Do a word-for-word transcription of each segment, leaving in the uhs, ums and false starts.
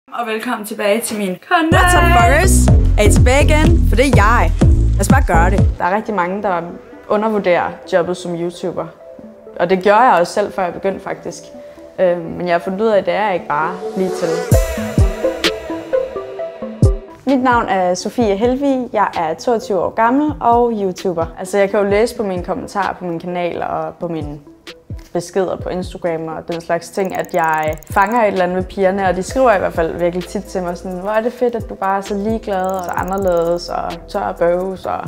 Og velkommen tilbage til min kanal. What's up, fuckers? Er I tilbage igen? For det er jeg. Lad os bare gøre det. Der er rigtig mange, der undervurderer jobbet som YouTuber. Og det gjorde jeg også selv, før jeg begyndte faktisk. Men jeg har fundet ud af, at det er ikke bare lige til. Mit navn er Sofie Helvig. Jeg er toogtyve år gammel og YouTuber. Altså, jeg kan jo læse på mine kommentarer på min kanal og på mine beskeder på Instagram og den slags ting, at jeg fanger et eller andet med pigerne, og de skriver i hvert fald virkelig tit til mig sådan, hvor er det fedt, at du bare er så ligeglad og så anderledes og tør at bøves, og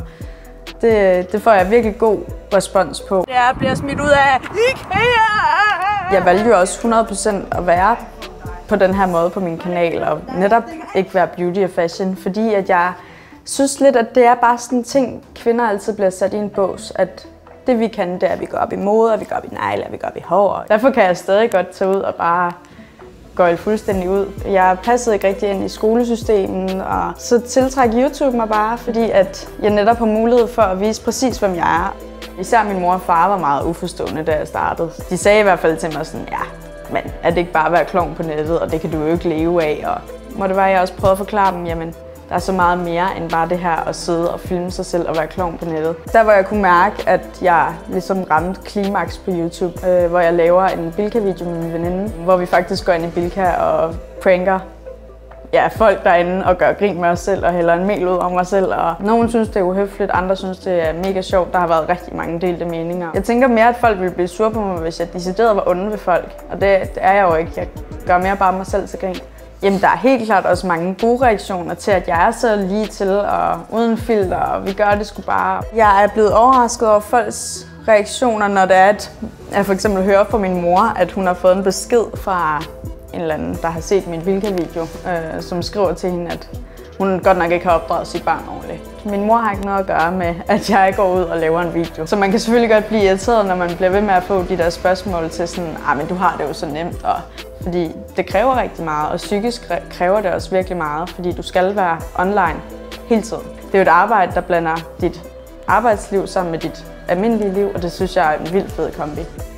det, det får jeg virkelig god respons på. Jeg bliver smidt ud af IKEA! Jeg valgte jo også hundrede procent at være på den her måde på min kanal, og netop ikke være beauty og fashion, fordi at jeg synes lidt, at det er bare sådan en ting, kvinder altid bliver sat i en bås, at det vi kan, det er, at vi går op i mode, og vi går op i negle, og vi går op i hår. Derfor kan jeg stadig godt tage ud og bare gå fuldstændig ud. Jeg passede ikke rigtig ind i skolesystemet, og så tiltrækker YouTube mig bare, fordi at jeg netop har mulighed for at vise præcis, hvem jeg er. Især min mor og far var meget uforstående, da jeg startede. De sagde i hvert fald til mig sådan, ja, men er det ikke bare at være klovn på nettet, og det kan du jo ikke leve af. Og må det være, jeg også prøvede at forklare dem, jamen, der er så meget mere end bare det her at sidde og filme sig selv og være klovn på nettet. Der hvor jeg kunne mærke, at jeg ligesom ramte klimaks på YouTube, øh, hvor jeg laver en Bilka-video med min veninde, hvor vi faktisk går ind i Bilka og pranker ja, folk derinde og gør grin med os selv og hælder en mel ud om mig selv. Og nogen synes, det er uhøfligt, andre synes, det er mega sjovt. Der har været rigtig mange delte meninger. Jeg tænker mere, at folk ville blive sure på mig, hvis jeg decideret var onde ved folk. Og det, det er jeg jo ikke. Jeg gør mere bare mig selv til grin. Jamen, der er helt klart også mange gode reaktioner til, at jeg er så lige til og uden filter, og vi gør det sgu bare. Jeg er blevet overrasket over folks reaktioner, når det er, at jeg for eksempel hører fra min mor, at hun har fået en besked fra en eller anden, der har set min Bilka-video, øh, som skriver til hende, at hun godt nok ikke har opdraget sit barn ordentligt. Min mor har ikke noget at gøre med, at jeg går ud og laver en video. Så man kan selvfølgelig godt blive irriteret, når man bliver ved med at få de der spørgsmål til sådan, ah, men du har det jo så nemt. Og fordi det kræver rigtig meget, og psykisk kræver det også virkelig meget, fordi du skal være online hele tiden. Det er jo et arbejde, der blander dit arbejdsliv sammen med dit almindelige liv, og det synes jeg er en vildt fed kombi.